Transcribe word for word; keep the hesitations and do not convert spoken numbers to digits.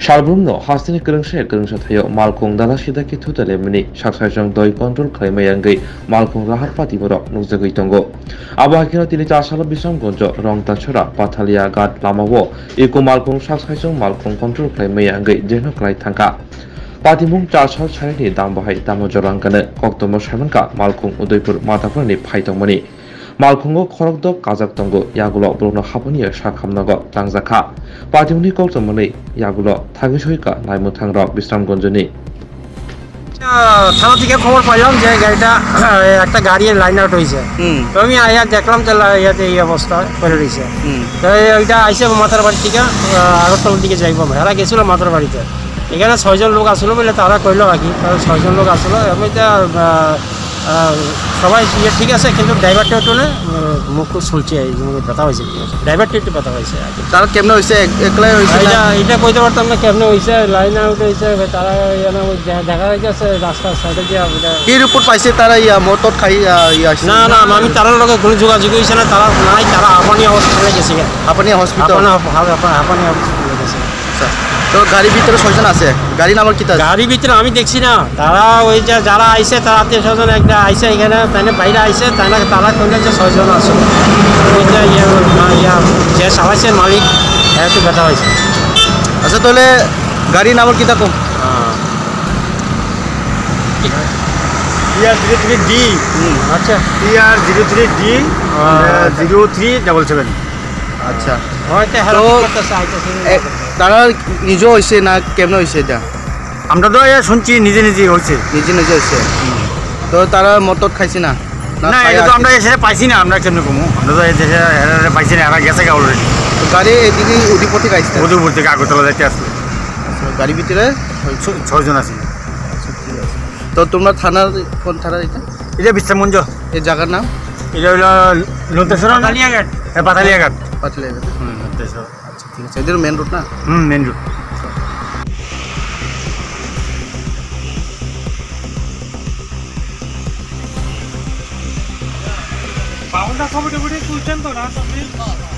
सारब्रुमनो हास्तिनि गोरोंसे गोरोंसा थायो मालखं दादा सिदा के थुतले मिनि साक्सायजों दय कन्ट्रोल खालामनायांगै मालखं राहार पातिबरक नुजगै दंगो आबहावाखिनो तिनि चासाल बिसाम गंज रं ताछरा पाथालिया गाट लामावो इको मालखं साक्सायजों मालखं कन्ट्रोल खालामनायांगै जेनो क्लाय थांका पातिमुं चासाल सायनि दाम बाहाय दाम जरांगानो कक्तम सायमनका मालखं उदयपुर माताफोरनि फायदंमनि मालखंगो खरकदक काजाक दंगो यागुलो ब्रनो हापनि साखामनागो तांजाखा पातिमुनि कक्तमनि यागुलो थागिसयका नायमुथांरक বিশ্রামগঞ্জনি থানা থেকে খবর পাইলাম যে গাড়িটা একটা গাড়ির লাইন আউট হয়েছে তো আমি আয়া দেখলাম যে ইয়াতে এই অবস্থা করে রয়েছে তো ওইটা আইসে মাথার বাড়ি থেকে আগরতলার দিকে যাইব হেরা গেছিল মাথার বাড়িতে এখানে ছয়জন লোক আসলো বলে তারা কইলো আর কি ছয়জন লোক আসলো এমনিতে সবাই ইয়ে ঠিক আছে কিন্তু ড্রাইভারটা একটু মুখ চলছে ব্যথা হয়েছে ড্রাইভারটা একটু ব্যথা হয়েছে তারা কেমন হয়েছে একলাই হয়েছে এটা এটা কইতে পারতাম না কেমন হয়েছে লাইন আউট হয়েছে তারা দেখা যাচ্ছে রাস্তার সাইডে দিয়ে কি রিপোর্ট পাইছে তারা ইয়া মতত খাই না না আমি তারার লগে কোনো যোগাযোগ হয়েছে না তারা নাই তারা হাঁপানি হসপিটালে গেছে হাঁপানি হসপিটাল হাঁপানি হসপিটালে গেছে তো গাড়ির ভিতরে ছয়জন আছে গাড়ি নাম্বার কি তার গাড়ির ভিতরে আমি দেখছি না তারা ওই যে যারা আইছে তারা আত্মীয় স্বজন একটা আইছে এখানে তাই বাইরে আইছে তাই না তারা কইলেন যে ছয়জন আছে ওইটা ইয়া যে চালাইছে মালিক একটু ব্যথা হয়েছে আচ্ছা তাহলে গাড়ির নাম্বার কি থাকো টিআর জিরো থ্রি ডি আচ্ছা TR zero three D zero three double seven আচ্ছা হয়তো তারা নিজে হয়েছে না কেমন হয়েছে এটা আমরা তো শুনছি নিজে নিজে হয়েছে নিজে নিজে হয়েছে তো তারা মতত খাইছে না না এটা তো আমরা এসে পাইছি না আমরা কেমন কমু আমরা তো এসে পাইছি না এরা গেছে অলরেডি গাড়ি এদিকে উদিপুর থেকে আসছে উদিপুর থেকে আগরতলা যাইতে আসলে গাড়ির ভিতরে ছয়জন আছে তো তোমরা থানার কোন থানার এটা এটা বিশ্রামগঞ্জ এই জায়গার নাম এটা হলো লন্তেশ্বর পাতালিয়াঘাট হ্যাঁ পাতালিয়াঘাট পাতালিয়াঘাট হুম লন্তেশ্বর আচ্ছা ঠিক আছে এদের মেন রোড না হুম মেন রোড পাউন্ডা খবরে বড়ে তুলছেন তো না সব